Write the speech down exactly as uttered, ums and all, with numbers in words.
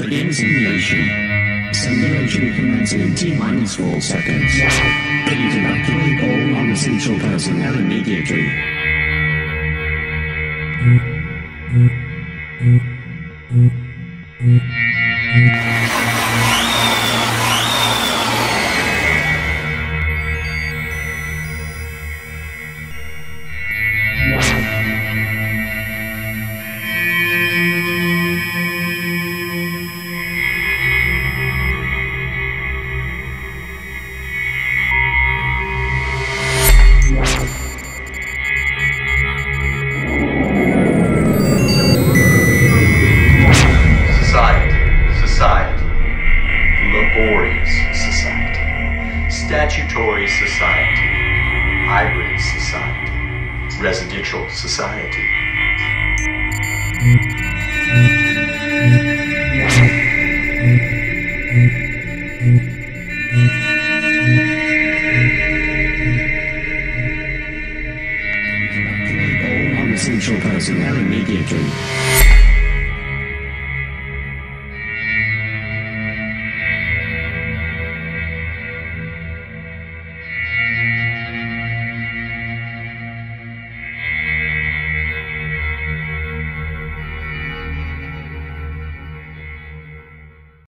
begin simulation. Simulation commencing in T minus four seconds. Please evacuate all non-essential personnel immediately. Statutory society, hybrid society, residential society. All non-essential personnel immediately.